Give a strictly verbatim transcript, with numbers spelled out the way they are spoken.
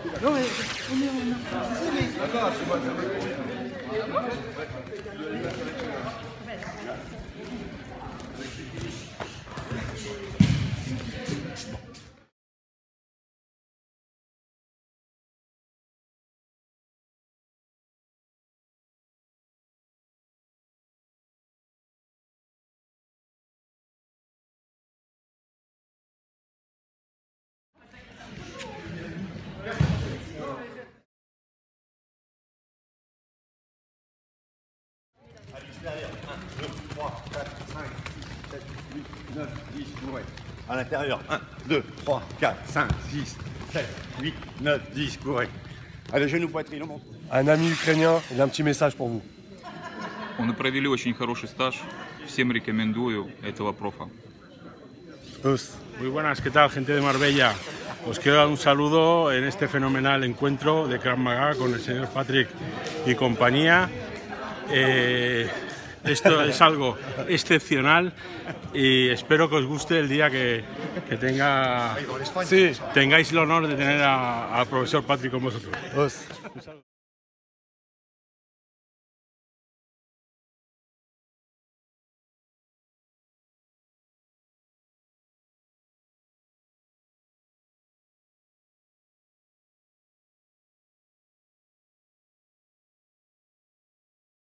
À l'intérieur, un, deux, trois, quatre, cinq, six, sept, huit, neuf, dix, courez. Allez, genoux, poitrine, on monte. Un ami ukrainien, il a un petit message pour vous. Мы провели очень хороший стаж. Всем рекомендую этого профа. Muy buenas, ¿qué tal, gente de Marbella? Os quiero dar un saludo en este fenomenal encuentro de Krav Maga con el señor Patrick y compañía. Eh, esto es algo excepcional y espero que os guste el día que, que tenga, sí, tengáis el honor de tener al profesor Patrick con vosotros.